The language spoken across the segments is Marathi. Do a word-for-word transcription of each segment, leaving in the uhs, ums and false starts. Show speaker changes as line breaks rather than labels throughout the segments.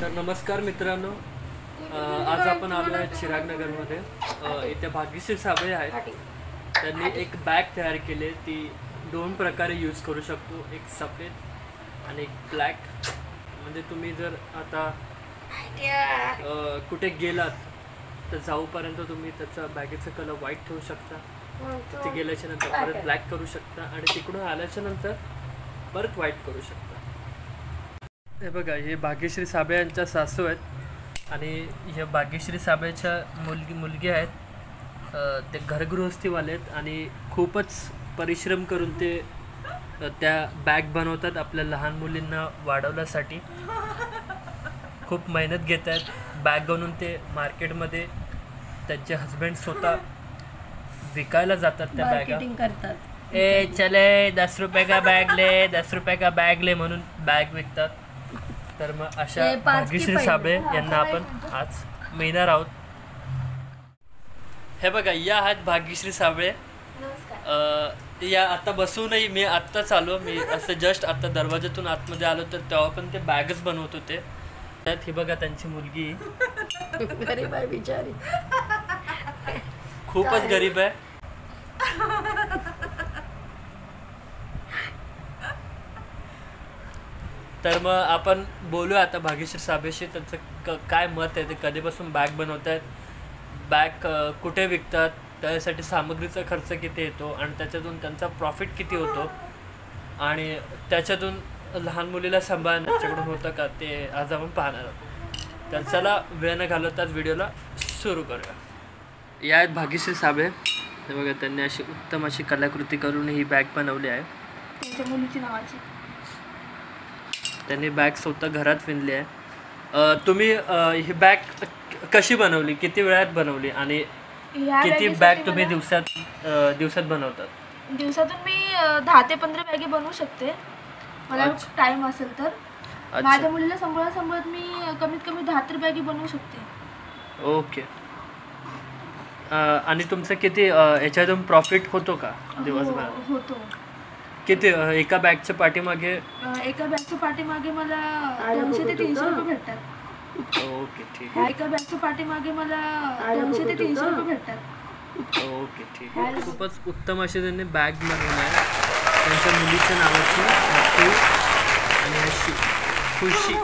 तर नमस्कार मित्रांनो, आज आपण आलो आहे चिरागनगरमध्ये. इथे भाग्यश्री साबळे आहेत. त्यांनी एक बॅग तयार केली, ती दोन प्रकारे यूज करू शकतो, एक सफेद आणि एक ब्लॅक. म्हणजे तुम्ही जर आता कुठे गेलात तर जाऊपर्यंत तुम्ही त्याचा बॅगेचा कलर व्हाईट ठेवू शकता, तिथे गेल्याच्या नंतर परत ब्लॅक करू शकता आणि तिकडून आल्याच्या नंतर परत व्हाईट करू शकता. हे बघा, हे भाग्यश्री साबळे यांच्या सासू आहेत आणि ह्या भाग्यश्री साबळेच्या मुलगी मुलगी आहेत. ते घरगृहस्थीवाले आहेत आणि खूपच परिश्रम करून ते त्या बॅग बनवतात आपल्या लहान मुलींना वाढवण्यासाठी. खूप मेहनत घेत आहेत. बॅग बनवून ते मार्केटमध्ये त्यांचे हस्बंड स्वतः विकायला जातात. त्या बॅगा
करतात.
ए चले दस रुपये का बैग ले, दस रुपये का बैग ले म्हणून बॅग विकतात. तर मग अशा भाग्यश्री साबळे यांना आपण आज मिळणार आहोत. हे बघा, या आहेत भाग्यश्री साबळे. या आता बसूनही मी आत्ताच आलो. मी असं जस्ट आता दरवाजातून आतमध्ये आलो तर तेव्हा पण ते बॅगच बनवत होते. त्यात ही बघा त्यांची मुलगी
गरीब आहे बिचारी,
खूपच गरीब आहे. तर मग आपण बोलूया आता भाग्यश्री साबळेशी. त्यांचं क काय मत आहे, ते कधीपासून बॅग बनवत आहेत, बॅग कुठे विकतात, त्यासाठी सामग्रीचा खर्च किती येतो आणि त्याच्यातून त्यांचा प्रॉफिट किती होतो आणि त्याच्यातून लहान मुलीला सांभाळणं त्याच्याकडून होतं का, ते आज आपण पाहणार आहोत. तर चला वेळ न घालवताच व्हिडिओला सुरू करूया. या आहेत भाग्यश्री साबळे. हे बघा, त्यांनी अशी उत्तम अशी कलाकृती करून ही बॅग बनवली आहे.
त्यांच्या मुलीची नावाची
त्यांनी बॅग स्वतः घरात विणली आहे. तुम्ही ही बॅग कशी बनवली, किती वेळात बनवली आणि किती बॅग तुम्ही दिवसात दिवसात बनवतात?
दिवसातून मी दहा ते पंधरा बॅगे बनवू शकते, मला टाइम असेल तर. माझ्या मुलीला सांभाळत सांभाळत मी कमीत कमी दहा तर बॅगे बनवू शकते.
ओके. आणि तुमचं किती याच्यातून प्रॉफिट होतो का दिवसभरात?
होतो.
किती एका बॅगच्या पाठीमागे?
एका बॅगच्या पाठीमागे मला दोनशे ते तीनशे रुपये भेटतात.
ओके, ठीक आहे.
एका बॅगच्या पाठीमागे मला दोनशे ते तीनशे रुपये भेटतात.
ओके, ठीक आहे. खूपच उत्तम अशी त्यांनी बॅग बनवली आहे त्यांच्या मुलीच्या नावाची, आणि अशी खुशी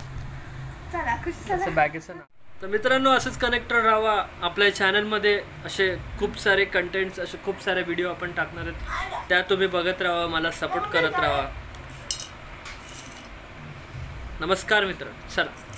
असं बॅगेचं नाव. तर मित्रांनो, असंच कनेक्टेड राहा आपल्या चॅनलमध्ये. असे खूप सारे कंटेंट्स, असे खूप सारे व्हिडिओ आपण टाकणार आहेत, त्या तुम्ही बघत राहा, मला सपोर्ट करत राहा. नमस्कार मित्र, चला.